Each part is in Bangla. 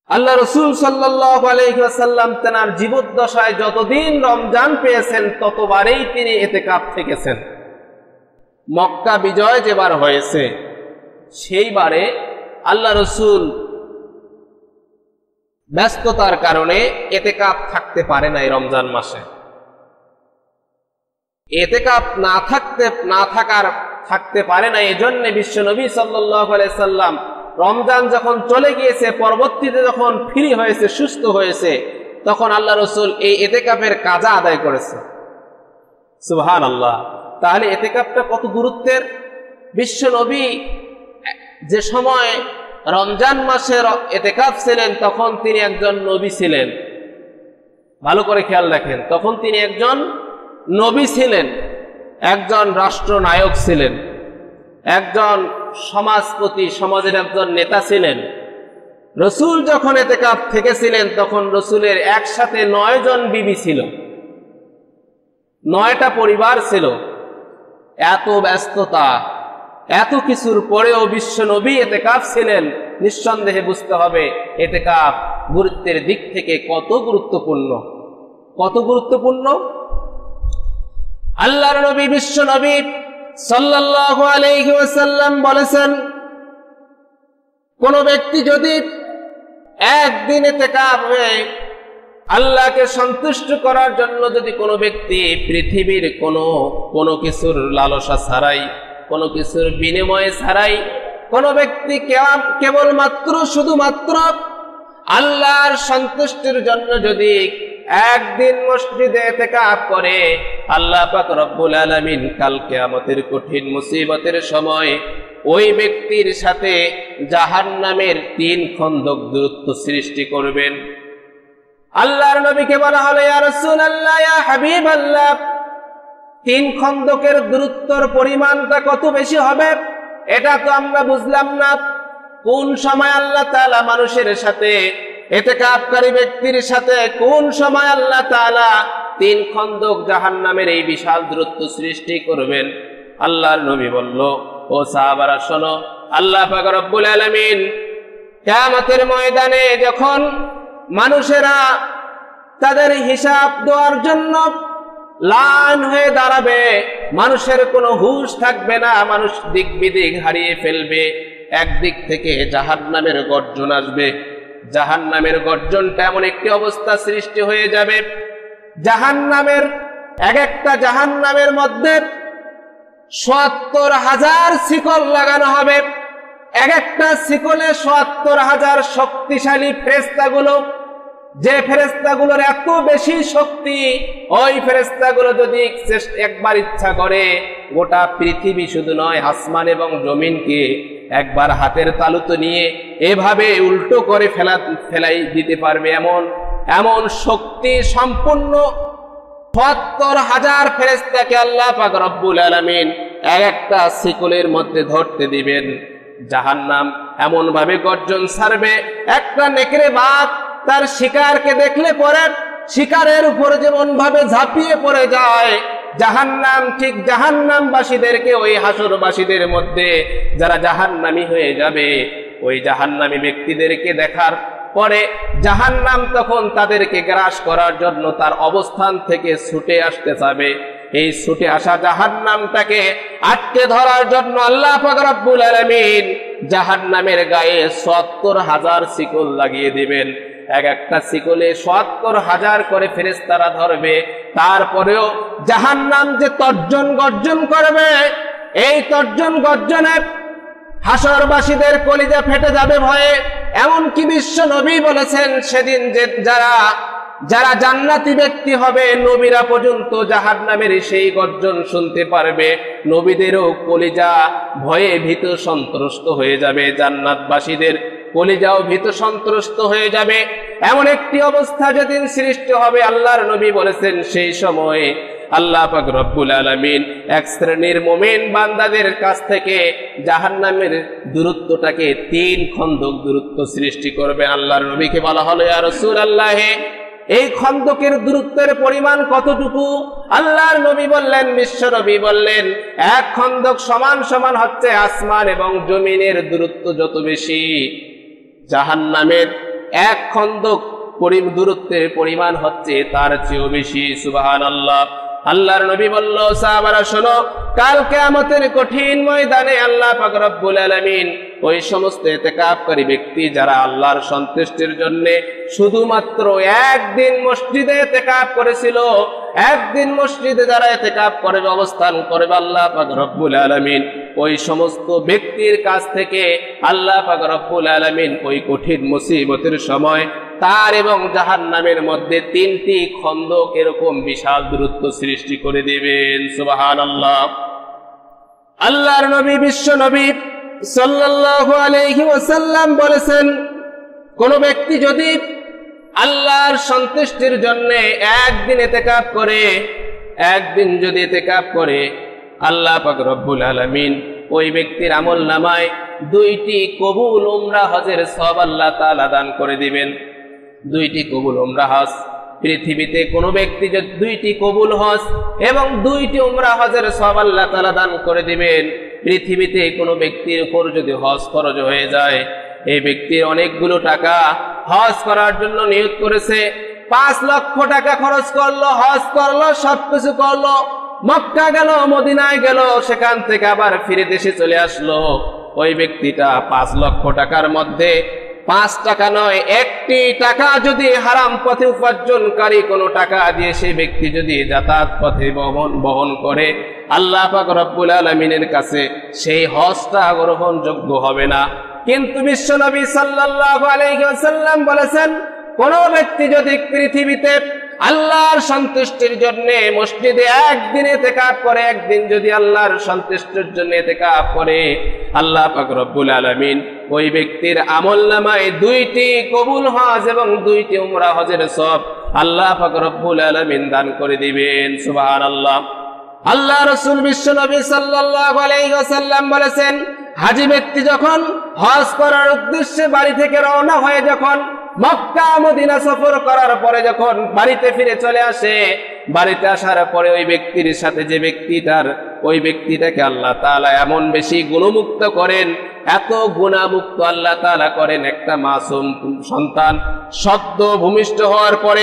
আল্লাহ রাসূল সাল্লাল্লাহু আলাইহি ওয়াসাল্লাম তার জীবদ্দশায় যতদিন রমজান পেয়েছেন ততবারই তিনি ইতিকাফ থেকেছেন। মক্কা বিজয় যেবার হয়েছে সেইবারে আল্লাহ রাসূল ব্যস্ততার কারণে ইতিকাফ থাকতে পারে নাই রমজান মাসে। ইতিকাফ থাকতে পারে না, এজন্য বিশ্বনবী সাল্লাল্লাহু আলাইহি সাল্লাম রমজান যখন চলে গিয়েছে, পরবর্তীতে যখন ফ্রি হয়েছে, সুস্থ হয়েছে, তখন আল্লাহ রাসূল এই ইতিকাফের কাজা আদায় করেছে। সুবহানাল্লাহ। তাহলে ইতিকাফটা কত গুরুত্বের। বিশ্বনবী যে সময় রমজান মাসের ইতিকাফ ছিলেন তখন তিনি একজন নবী ছিলেন। ভালো করে খেয়াল রাখেন, তখন তিনি একজন নবী ছিলেন, একজন রাষ্ট্রনায়ক ছিলেন, একজন সমাজপতি, সমাজের একজন নেতা ছিলেন। রসুল যখন ইতিকাফ থেকেছিলেন তখন রসুলের একসাথে 9 জন বিবি ছিল, 9টা পরিবার ছিল। এত ব্যস্ততা, এত কিছুর পরেও বিশ্বনবী ইতিকাফ ছিলেন। নিঃসন্দেহে বুঝতে হবে ইতিকাফ গুরুত্বের দিক থেকে কত গুরুত্বপূর্ণ, কত গুরুত্বপূর্ণ। আল্লাহর নবী বিশ্বনবী সাল্লাল্লাহু আলাইহি ওয়াসাল্লাম বলেছেন, কোন ব্যক্তি যদি একদিন ইতিকাফ হয়ে আল্লাহকে সন্তুষ্ট করার জন্য যদি কোনো ব্যক্তি পৃথিবীর কোনো কিছুর লালসা ছাড়াই, কোনো কিছুর বিনিময়ে ছাড়াই, কোন ব্যক্তি কেবলমাত্র শুধুমাত্র আল্লাহর সন্তুষ্টির জন্য যদি একদিন মসজিদে ইতিকাফ করে, আল্লাহ পাক রব্বুল আলামিন কাল কিয়ামতের কঠিন মুসিবতের সময় ওই ব্যক্তির সাথে জাহান্নামের 3 খন্দক দূরত্ব সৃষ্টি করবেন। আল্লাহর নবীকে বলা হলো, ইয়া রাসূলুল্লাহ, ইয়া হাবিবাল্লাহ, 3 খন্দকের দূরত্বর পরিমাণটা কত বেশি হবে এটা তো আমরা বুঝলাম না। কোন সময় আল্লাহ তাআলা মানুষের সাথে, ইতিকাফকারী ব্যক্তির সাথে কোন সময় আল্লাহ তাআলা 3 খন্দক জাহান্নামের এই বিশাল দূরত্ব সৃষ্টি করবেন? আল্লাহর নবী বলল, ও সাহাবারা শোনো, আল্লাহ পাক রব্বুল আলামিন কিয়ামতের ময়দানে যখন মানুষেরা তাদের হিসাব দেওয়ার জন্য লাইন হয়ে দাঁড়াবে, মানুষের কোনো হুঁশ থাকবে না, মানুষ দিক বিদিক হারিয়ে ফেলবে। একদিক থেকে জাহান্নামের গর্জন আসবে, জাহান্নামের গর্জনটা এমন একটি অবস্থা সৃষ্টি হয়ে যাবে, জাহান্নামের এক একটা জাহান্নামের মধ্যে ৭০,০০০ শিকল লাগানো হবে। এক একটা শিকলে ৭০,০০০ শক্তিশালী ফেরেশতাগুলো, যে ফেরেশতাগুলোর এত বেশি শক্তি, ওই ফেরেশতাগুলো যদি একবার ইচ্ছা করে গোটা পৃথিবী শুধু নয়, আসমান এবং জমিনকে একবার হাতের তালুতে নিয়ে এভাবে উল্টো করে ফেলাই দিতে পারবে। এমন শক্তি সম্পন্ন ৭০,০০০ ফেরেশতাকে আল্লাহ পাক রব্বুল আলামিন এক একটা শিকলের মধ্যে ধরতে দিবেন। জাহান্নাম এমন ভাবে গর্জন ছাড়বে, একটা নেকড়ে বাঘ তার শিকারকে দেখলে পরে শিকারের উপরে যেমন ভাবে ঝাঁপিয়ে পড়ে যায়, জাহান্নাম ঠিক জাহান্নামবাসীদেরকে, ওই হাসরবাসীদের মধ্যে যারা জাহান্নামী হয়ে যাবে, ওই জাহান্নামী ব্যক্তিদেরকে দেখার পরে জাহান্নাম তখন তাদেরকে গ্রাস করার জন্য তার অবস্থান থেকে ছুটে আসতে যাবে। এই ছুটে আসা জাহান্নামটাকে আটকে ধরার জন্য আল্লাহ পাক রব্বুল আলামিন জাহান্নামের গায়ে ৭০,০০০ শিকল লাগিয়ে দিবেন। এক একটা শিকলে ৭০,০০০ করে ফেরেশতারা ধরবে। তারপরেও জাহান্নাম যে তর্জন গর্জন করবে, এই তর্জন গর্জনে হাসরবাসীদের কলিজা ফেটে যাবে ভয়ে। এমনকি বিশ্ব নবী বলেছেন, সেদিন যে যারা জান্নাতি ব্যক্তি হবে, নবীরা পর্যন্ত জাহান্নামের সেই গর্জন শুনতে পারবে। নবীদেরও কলিজা ভয়ে ভীত সন্ত্রস্ত হয়ে যাবে, জান্নাতবাসীদের কলিজাও ভীত সন্ত্রস্ত হয়ে যাবে। এমন একটি অবস্থা যেদিন সৃষ্টি হবে, আল্লাহর নবী বলেছেন, সেই সময়ে আল্লাহ পাক রব্বুল আলামিন এক শ্রেণীর মুমিন বান্দাদের কাছ থেকে জাহান্নামের দূরত্বটাকে 3 খন্দক দূরত্ব সৃষ্টি করবে। আল্লাহর নবীকে বলা হলো, ইয়া রাসূলুল্লাহ, এই খন্দকের দূরত্বের পরিমাণ কতটুকু? আল্লাহর নবী বললেন, বিশ্ব নবী বললেন, এক খন্দক সমান সমান হচ্ছে আসমান এবং জমিনের দূরত্ব যত বেশি, জাহান্নামের এক খন্দক দূরত্বের পরিমাণ হচ্ছে তার চেয়েও বেশি। সুবহানাল্লাহ। আল্লাহর নবী বলল, সাহাবারা শোনো, কাল কিয়ামতের কঠিন ময়দানে আল্লাহ পাক রব্বুল আলামিন ওই সমস্ত ইতিকাফকারী ব্যক্তি যারা আল্লাহর সন্তুষ্টির জন্য শুধুমাত্র একদিন মসজিদে ইতিকাফ করেছিল, একদিন মসজিদে যারা ইতিকাফ করবে, অবস্থান করবে, আল্লাহ পাক রব্বুল আলামিন ওই সমস্ত ব্যক্তির কাছ থেকে আল্লাহ পাক রব্বুল আলামিন ওই কঠিন মুসিবতের সময় তার এবং জাহান্নামের মধ্যে 3টি খন্দক এরকম বিশাল দূরত্ব সৃষ্টি করে দিবেন। সুবহানাল্লাহ। আল্লাহর নবী বিশ্ব নবী সাল্লাল্লাহু আলাইহি ওয়াসাল্লাম বলেছেন, কোন ব্যক্তি যদি আল্লাহর সন্তুষ্টির জন্য একদিন ইতিকাফ করে, একদিন যদি ইতিকাফ করে, আল্লাহ পাক রব্বুল আলামিন ওই ব্যক্তির আমলনামায় 2টি কবুল উমরা হজের সওয়াব আল্লাহ তাআলা দান করে দিবেন। 2টি কবুল উমরা হজ, পৃথিবীতে কোন ব্যক্তি যদি 2টি কবুল হজ এবং 2টি উমরা হজের সওয়াব আল্লাহ তাআলা দান করে দিবেন, পৃথিবীতে কোনো ব্যক্তির উপর যদি হজ খরচ হয়ে যায়, এই ব্যক্তির অনেকগুলো টাকা হজ করার জন্য নিয়ত করেছে, 5 লক্ষ টাকা খরচ করলো, হজ করলো, সবকিছু করলো, মক্কা গেল, মদিনায় গেল, সেখান থেকে আবার ফিরে দেশে চলে আসলো, ওই ব্যক্তিটা 5 লক্ষ টাকার মধ্যে 5 টাকা নয়, 1টি টাকা যদি হারাম পথে উপার্জনকারী কোনো টাকা দিয়ে সেই ব্যক্তি যদি যাতায়াত পথে বহন করে, আল্লাহ পাক রব্বুল আলামিনের কাছে সেই হজটা গ্রহণযোগ্য হবে না। কিন্তু বিশ্বনবী সাল্লাল্লাহু আলাইহি ওয়াসাল্লাম বলেছেন, কোন ব্যক্তি যদি পৃথিবীতে আল্লাহর সন্তুষ্টির জন্য মসজিদে একদিন ইতিকাফ করে, একদিন যদি আল্লাহর সন্তুষ্টির জন্য ইতিকাফ করে, আল্লাহ পাক রব্বুল আলামিন ওই ব্যক্তির আমলনামায় 2টি কবুল হজ এবং 2টি উমরা হজের সওয়াব আল্লাহ পাক রব্বুল আলামিন দান করে দিবেন। সুবহানাল্লাহ। আল্লাহ রাসূল বিশ্বনবী সাল্লাল্লাহু আলাইহি ওয়াসাল্লাম বলেছেন, হাজী ব্যক্তি যখন হজ করার উদ্দেশ্যে বাড়ি থেকে রওনা হয়ে যখন মক্কা মদিনা সফর করার পরে যখন বাড়িতে ফিরে চলে আসে, বাড়িতে আসার পরে ওই ব্যক্তির সাথে যে ব্যক্তিটার, ওই ব্যক্তিটাকে আল্লাহ তাআলা এমন বেশি গুণমুক্ত করেন, এত গুণামুক্ত আল্লাহ তাআলা করেন, একটা মাসুম সন্তান সদ্য ভূমিষ্ঠ হওয়ার পরে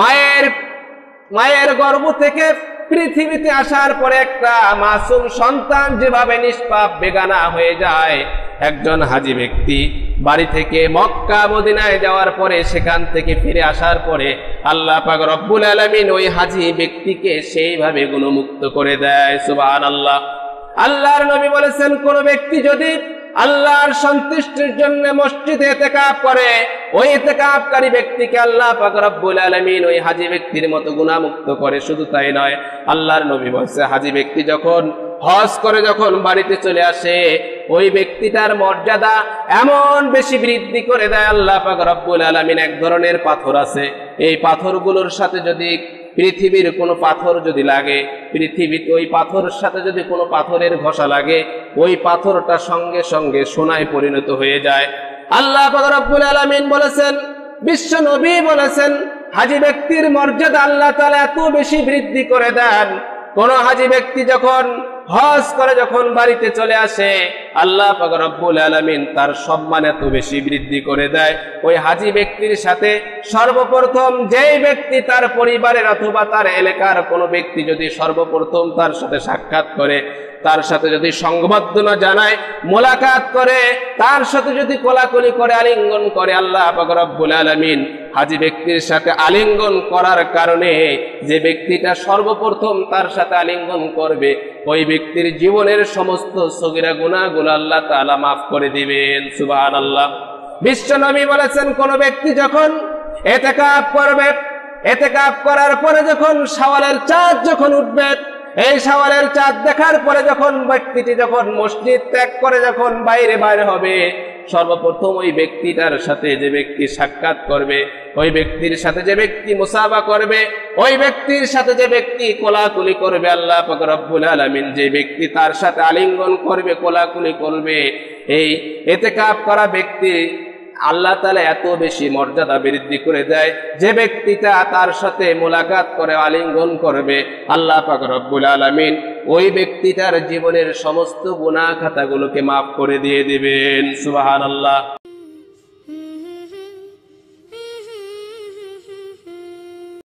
মায়ের গর্ভ থেকে পৃথিবীতে আসার পরে একটা মাসুম সন্তান যেভাবে নিষ্পাপ বেগানা হয়ে যায়, একজন হাজী ব্যক্তি বাড়ি থেকে মক্কা মদিনায় যাওয়ার পরে সেখান থেকে ফিরে আসার পরে আল্লাহ পাক রব্বুল আলামিন ওই হাজী ব্যক্তিকে সেইভাবে গুণমুক্ত করে দেয়। সুবহানাল্লাহ। আল্লাহর নবী বলেছেন, কোন ব্যক্তি যদি আল্লাহর সন্তুষ্টির জন্য মসজিদে ইতিকাফ করে, ওই ইতিকাফকারী ব্যক্তিকে আল্লাহ পাক রব্বুল আলামিন ওই হাজী ব্যক্তির মতো গুনাহমুক্ত করে। শুধু তাই নয়, আল্লাহর নবী বলেছে, হাজী ব্যক্তি যখন হজ করে যখন বাড়িতে চলে আসে, ওই ব্যক্তিটার মর্যাদা এমন বেশি বৃদ্ধি করে দেয় আল্লাহ পাক রব্বুল আলামিন। এক ধরনের পাথর আছে, এই পাথরগুলোর সাথে যদি পৃথিবীর কোনো পাথর যদি লাগে, পৃথিবীতে ওই পাথরের সাথে যদি কোনো পাথরের ঘষা লাগে, ওই পাথরটা সঙ্গে সঙ্গে সোনায় পরিণত হয়ে যায়। আল্লাহ পাক রব্বুল আলামিন বলেছেন, বিশ্ব নবী বলেছেন, হাজী ব্যক্তির মর্যাদা আল্লাহ তাআলা এত বেশি বৃদ্ধি করে দেন, কোন হাজী ব্যক্তি যখন হজ করে যখন বাড়িতে চলে আসে, আল্লাহ পাক রব্বুল আলামিন তার সম্মান এত বেশি বৃদ্ধি করে দেয়। ওই হাজী ব্যক্তির সাথে সর্বপ্রথম যেই ব্যক্তি তার পরিবারের অথবা তার এলাকার কোনো ব্যক্তি যদি সর্বপ্রথম তার সাথে সাক্ষাৎ করে, তার সাথে যদি সংবর্ধনা জানায়, মোলাকাত করে, তার সাথে যদি কোলাকুলি করে, আলিঙ্গন করে, আল্লাহ পাক রব্বুল আলামিন হাজী ব্যক্তির সাথে আলিঙ্গন করার কারণে যে ব্যক্তিটা সর্বপ্রথম তার সাথে আলিঙ্গন করবে, ওই ব্যক্তির জীবনের সমস্ত সগীরা গুনাহগুলো আল্লাহ তাআলা মাফ করে দিবেন। সুবহানাল্লাহ। বিশ্ব নবী বলেছেন, কোন ব্যক্তি যখন ইতিকাফ করবে, ইতিকাফ করার পরে যখন শাওয়ালের চাঁদ যখন উঠবে, এই শাওয়ালের চাঁদ দেখার পরে যখন ব্যক্তিটি যখন মসজিদ ত্যাগ করে যখন বাইরে হবে, সর্বপ্রথম ওই ব্যক্তিটার সাথে যে ব্যক্তি সাক্ষাৎ করবে, ওই ব্যক্তির সাথে যে ব্যক্তি মুসাফা করবে, ওই ব্যক্তির সাথে যে ব্যক্তি কোলাকুলি করবে, আল্লাহ পাক রব্বুল আলামিন যে ব্যক্তি তার সাথে আলিঙ্গন করবে, কোলাকুলি করবে, এই ইতিকাফ করা ব্যক্তি আল্লাহ তাআলা এত বেশি মর্যাদা বৃদ্ধি করে দেয়, যে ব্যক্তিটা তার সাথে মোলাকাত করে আলিঙ্গন করবে, আল্লাহ পাক রব্বুল আলামিন ওই ব্যক্তিটার জীবনের সমস্ত গুনাহ খাতাগুলোকে মাফ করে দিয়ে দিবেন। সুবহানাল্লাহ।